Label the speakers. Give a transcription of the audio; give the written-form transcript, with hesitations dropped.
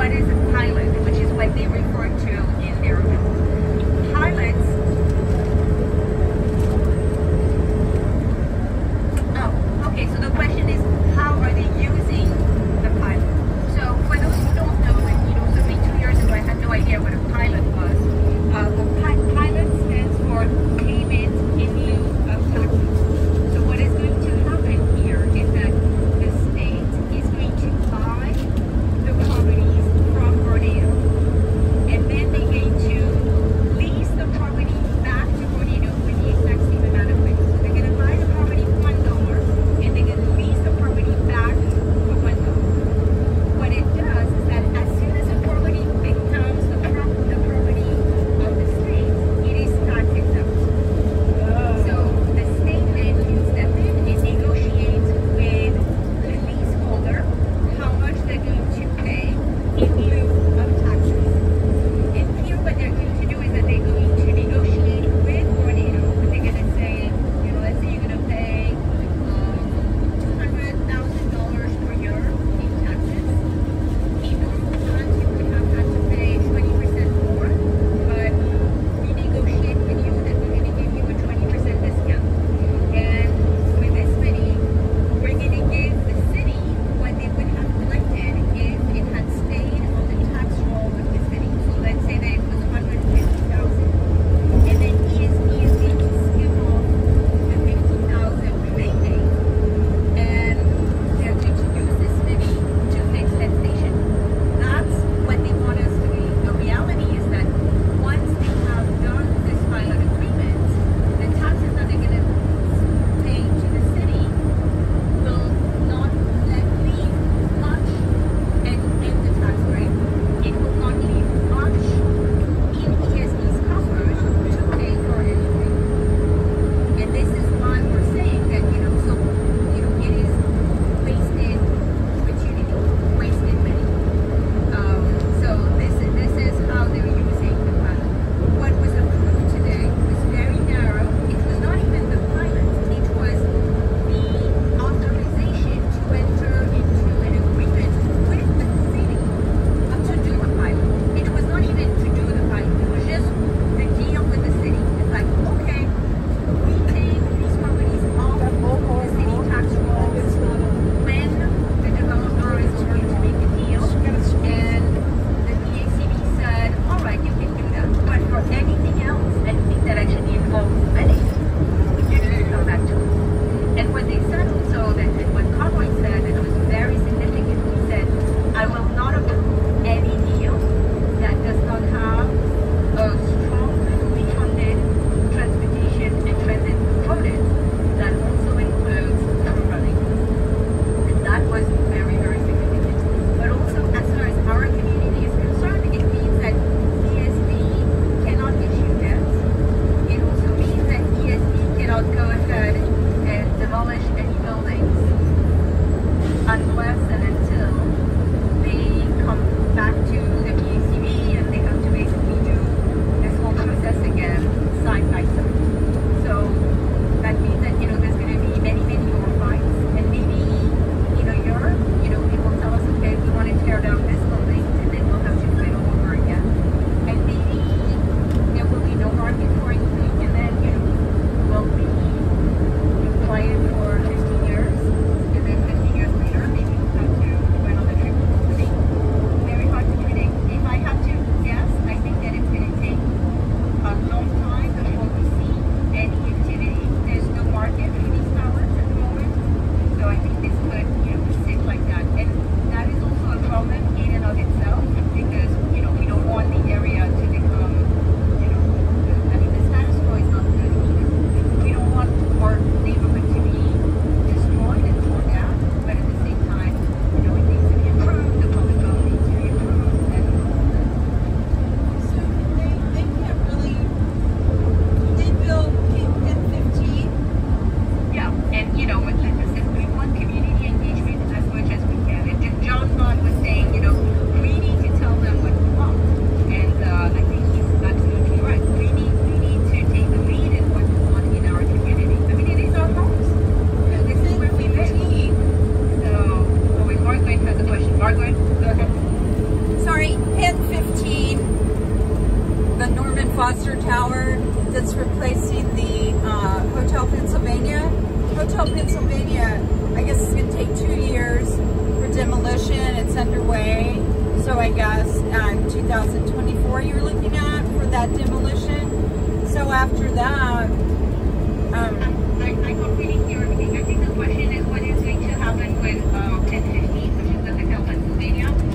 Speaker 1: what is a pilot, which is what they refer to in their pilots. Oh, okay, so the question is, how are they using the pilot? So for those who don't know, and certainly 2 years ago I had no idea what a pilot was. The pilot stands for payment in lieu of taxes. So what is going to happen here is that the state is going to buy the properties from
Speaker 2: it's replacing the Hotel Pennsylvania. Hotel Pennsylvania, I guess it's going to take 2 years for demolition. It's underway. So I guess 2024 you're looking at for that demolition. So after that,
Speaker 1: I don't really hear everything. I think the question is what is going to happen with Penn 50, which is the Hotel Pennsylvania.